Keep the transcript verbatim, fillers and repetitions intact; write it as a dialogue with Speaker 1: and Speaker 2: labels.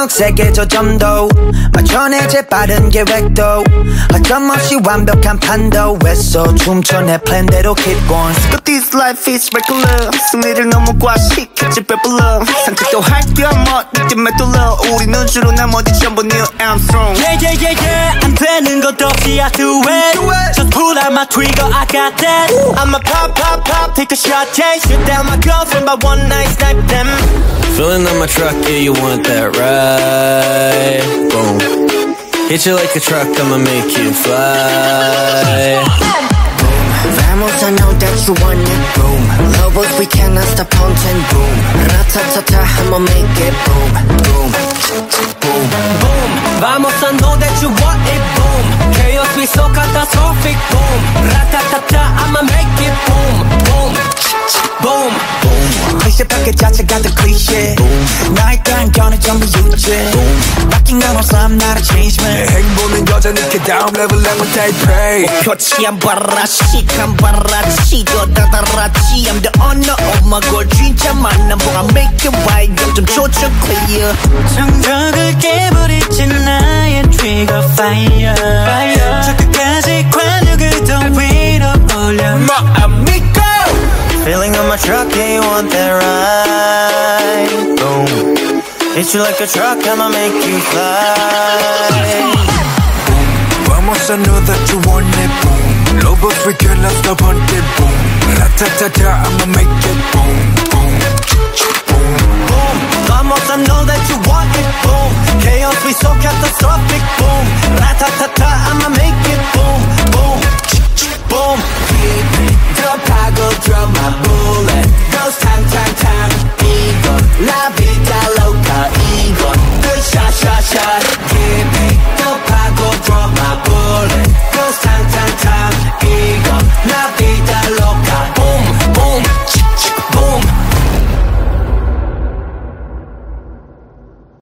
Speaker 1: 묵묵세게 조점도 맞춰내 재빠른 계획도 어김없이 완벽한 판도에서 춤춰 내 플랜대로 keep going.
Speaker 2: But this life is regular. 승리를 너무 과식했지 배불러. 산책도 할게 뭐 느낌에 뚫려. 우리는 주로 나머지 전부 Neil Armstrong.
Speaker 3: Yeah yeah yeah yeah 안 되는 것 없이 I do it. Just pull out my trigger I got that. Ooh. I'ma pop pop pop take a shot yeah. Shoot down my girlfriend by one night snipe them.
Speaker 4: Filling up my truck, yeah, you want that right? Boom. Hit you like a truck, I'ma make you fly.
Speaker 1: Boom. Vamos, I know that you want it. Boom. Lobos, we cannot stop hunting. Boom. Ratatata, I'ma make it. Boom. Boom. Boom.
Speaker 3: Boom. Vamos, I know that you want it. Boom. Chaos, we so catastrophic. Boom. Ratatata, I'ma make it. Boom. Boom. Boom.
Speaker 2: 클리셰 밖에 자체가 더 클리셰 나의 딴 전부 유죄 바뀐 건 없어 I'm not a change man 내 행보는 여전히 그 다음 레벨 난 못해 pray
Speaker 3: 표치 안 봐라 시간 봐라 치고 다다라치 I'm the owner of my goal 진짜 만남 보가 make it right 좀 조져 clear
Speaker 5: 정적을 깨버리지 나의 trigger fire 저 끝까지 관역을 더 위로 올려
Speaker 2: My amigo
Speaker 1: Feeling on my truck, yeah, you want that ride. Boom. Hit you like a truck, I'ma make you fly.
Speaker 2: Boom. Vamos, I know that you want it. Boom. Lobos, we cannot stop hunting. Boom. Ratatata, I'ma make it. Boom. Boom. Boom.
Speaker 3: Boom. Vamos, I know that you want it. Boom. Chaos, we so catastrophic. Boom. Ratatata, I'ma make it.